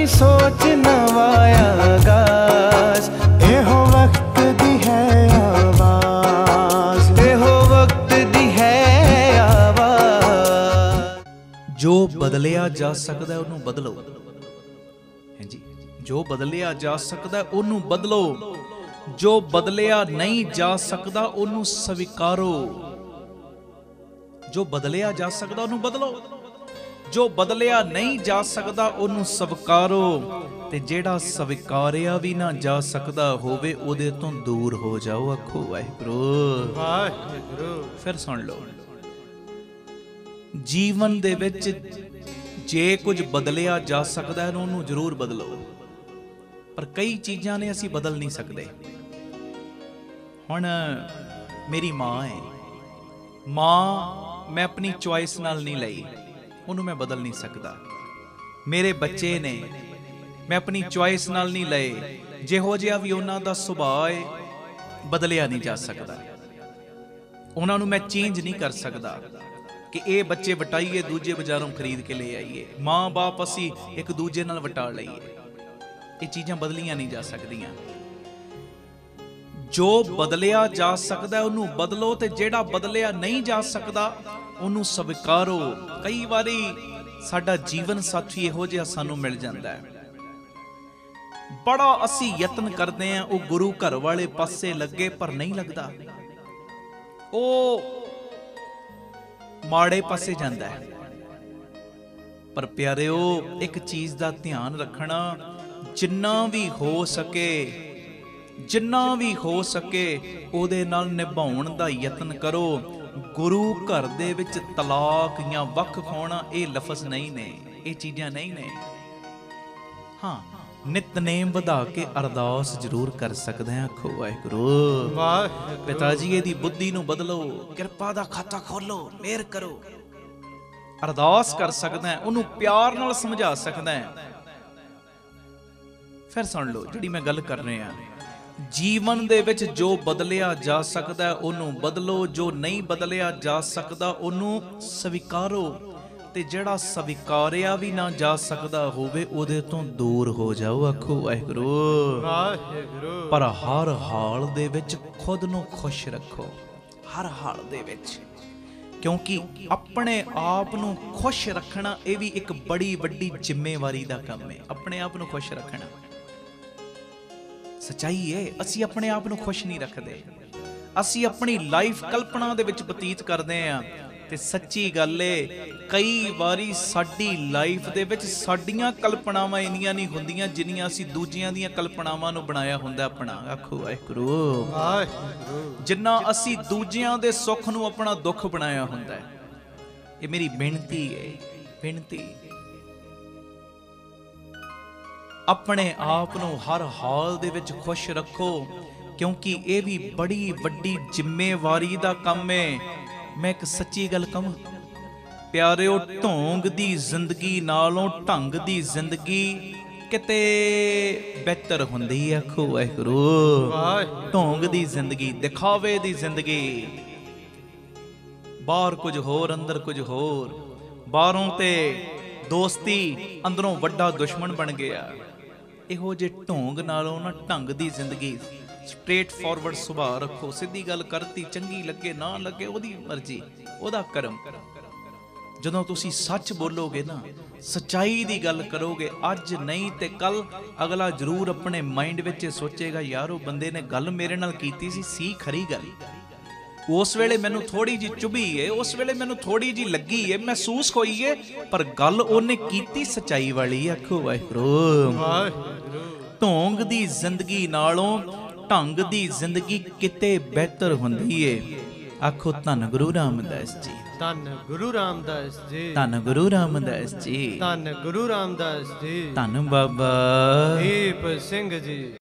सोच नवाया गाज, एहो वक्त दी है आवाज, एहो वक्त दी है आवाज। जो बदलिया जा सकता है उन्होंने बदलो। है जी, जो बदलिया जा सकता है उन्होंने बदलो, जो बदलिया नहीं जा सकता उन्होंने स्वीकारो। जो बदलिया जा सकता उन्होंने बदलो, जो बदलिया नहीं जा सकता उन्होंने स्वीकारो, ते जेड़ा स्वीकारिया भी ना जा सकता होवे उहदे तो दूर हो जाओ। आखो वाहिगुरू वाहिगुरू। फिर सुन लो, जीवन दे विच जे कुछ बदलिया जा सकता है उन्होंने जरूर बदलो, पर कई चीज़ां ने असी बदल नहीं सकते। हुण मेरी माँ है, माँ मैं अपनी चॉइस नाल नहीं लई, उन्होंने मैं बदल नहीं सकता। मेरे बच्चे ने मैं अपनी चॉइस नाल नहीं लए, जिहो जिहा भी उन्हां दा सुभाव है बदलिया नहीं जा सकता। उन्हां नूं मैं चेंज नहीं कर सकता कि ये बच्चे वटाइए दूजे बाजारों खरीद के ले आइए, माँ बाप असी एक दूजे नाल वटा लईए, ये चीज़ां बदलियां नहीं जा सकदियां। जो बदलिया जा सकता उन्होंने बदलो, ते जेड़ा बदलिया नहीं जा सकता उन्होंने स्वीकारो। कई बारी साडा जीवन साथी इहो जिहा सानू मिल जाता है, बड़ा असी यत्न करते हैं वो गुरु घर वाले पासे लगे पर नहीं लगता, वो माड़े पासे जाता है। पर प्यारिओ एक चीज का ध्यान रखना, जिन्ना भी हो सके, जिन्ना भी हो सके उहदे नाल निभाउण दा यत्न करो। गुरु घर दे विच तलाक या वख होना ये लफज नहीं ने, ये चीज़ां नहीं ने। हाँ, नितनेम वधा के अरदास जरूर कर सकते हैं। आखो वाहिगुरू पिता जी इहदी बुद्धि नूं बदलो, किरपा दा खाता खोलो, मेहर करो। अरदास कर सकते हैं, उन्होंने प्यार नाल समझा सकते हैं। फिर सुन लो जिहड़ी मैं गल कर रहे हैं, जीवन दे विच जो बदलिया जा सकता है उन्होंने बदलो, जो नहीं बदलिया जा सकता उन्होंने स्वीकारो, ते जेड़ा स्वीकारिया भी ना जा सकता होवे उहदे तो दूर हो जाओ। आखो वाहिगुरू वाहिगुरू। पर हर हाल दे विच खुद नूं खुश रखो, हर हाल दे विच, क्योंकि अपने आप नूं खुश रखना ये भी एक बड़ी वड्डी जिम्मेवारी दा काम है। अपने आप नूं खुश रखना सच्चाई है। असी अपने आप नूं खुश नहीं रखते, असी अपनी लाइफ कल्पना दे विच बतीत करते हैं। ते सच्ची गल है, कई बारी साडी लाइफ दे विच साडीआं कल्पनावां इन्नियां नहीं हुंदियां जिन्नियां असी दूजियां दीयां कल्पनावां नूं बनाया हुंदा अपना। आखो वाहिगुरू वाहिगुरू। जिन्ना असी दूजियां दे सुख नूं अपना दुख बनाया हुंदा है। ये मेरी बेनती है, बेनती अपने आप नूं हर हाल दे विच खुश रखो, क्योंकि ये भी बड़ी वड्डी जिम्मेवारी दा काम है। मैं एक सच्ची गल कहूं प्यारिओ, ढोंग दी जिंदगी नालों ढंग दी जिंदगी किते बेहतर हुंदी है। आखो वाहिगुरू। ढोंग दी जिंदगी, दिखावे दी जिंदगी, बाहर कुछ होर अंदर कुछ होर, बाहरों ते दोस्ती अंदरों वड्डा दुश्मन बन गया। इहो जे ढोंग नालों ना ढंग दी जिंदगी, स्ट्रेट फॉरवर्ड सुभाव रखो, सीधी गल करती, चंगी लगे ना लगे ओदी मर्जी, ओदा करम। जदों तुसी सच बोलोगे ना, सच्चाई दी गल करोगे, अज नहीं ते कल अगला जरूर अपने माइंड विच सोचेगा, यार वो बंदे ने गल मेरे नाल कीती सी खरी गल। उस वेले मैनू थोड़ी जी चुभी है, उस वेले मैनू थोड़ी जी लगी है, महसूस होई है, पर गल ओने कीती सच्चाई वाली। आखो वाहिगुरू। ढोंग दी जिंदगी नालों ढंग दी जिंदगी किते बेहतर हुंदी है। आखो धन गुरु रामदास जी, धन गुरु रामदास जी, धन गुरु रामदास जी, धन गुरु रामदास जी, धन बाबा दीप सिंह जी।